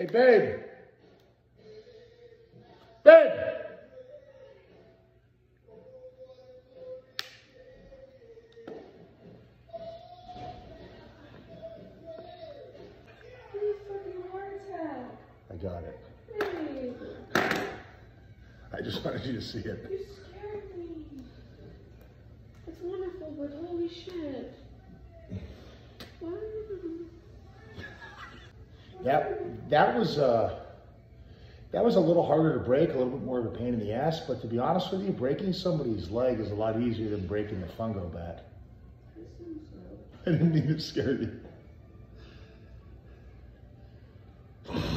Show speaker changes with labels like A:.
A: Hey, babe. Babe. I got it. I just wanted you to see it.
B: You scared me. It's wonderful, but holy shit.
A: That was a little harder to break, a little bit more of a pain in the ass, but to be honest with you, breaking somebody's leg is a lot easier than breaking a fungo bat. I didn't mean to scare you.